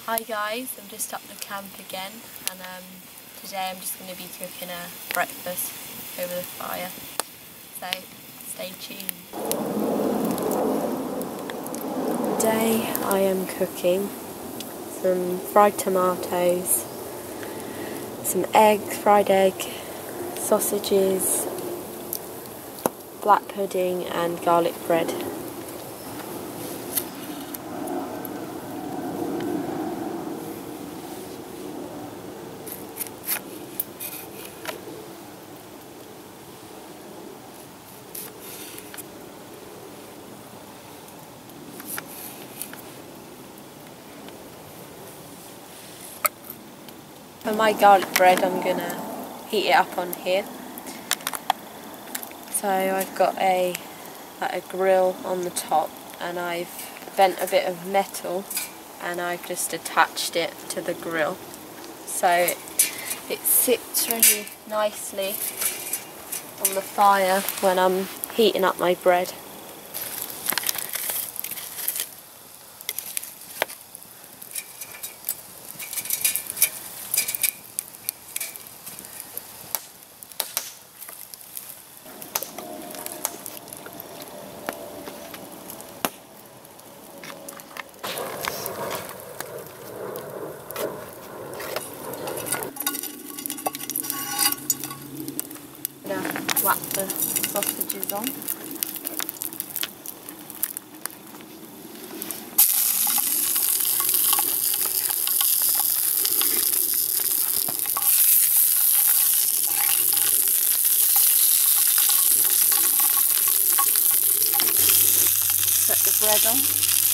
Hi guys, I'm just up the camp again, and today I'm just going to be cooking a breakfast over the fire, so stay tuned. Today I am cooking some fried tomatoes, some eggs, fried egg, sausages, black pudding and garlic bread. For my garlic bread, I'm going to heat it up on here. So I've got a grill on the top, and I've bent a bit of metal and I've just attached it to the grill. So it sits really nicely on the fire when I'm heating up my bread. Now whack the sausages on. Set the bread on.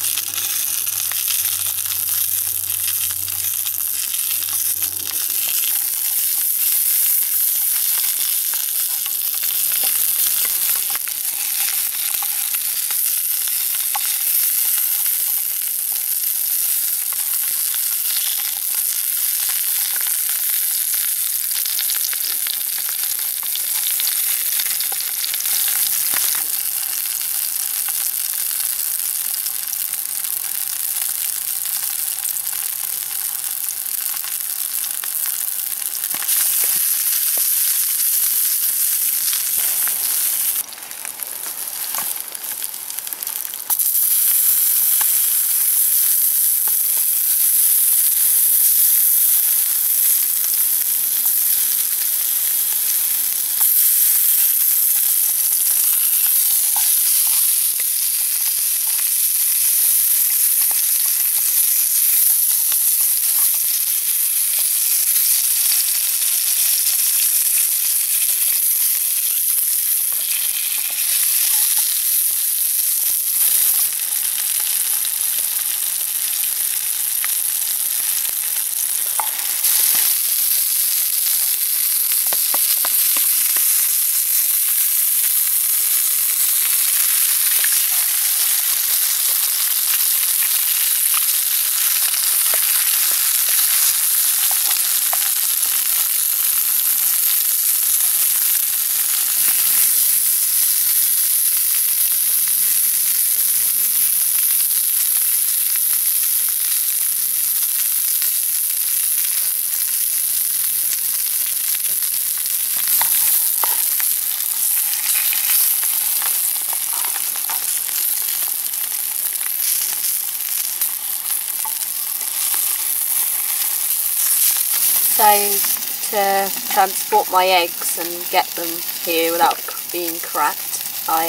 So to transport my eggs and get them here without being cracked, I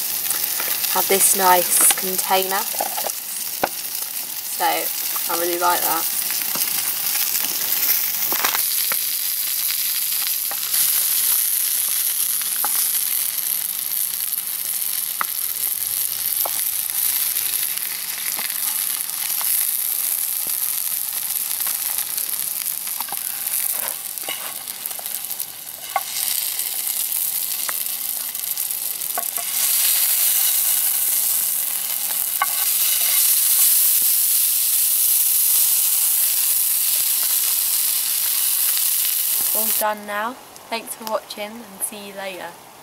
have this nice container, so I really like that. All done now. Thanks for watching and see you later.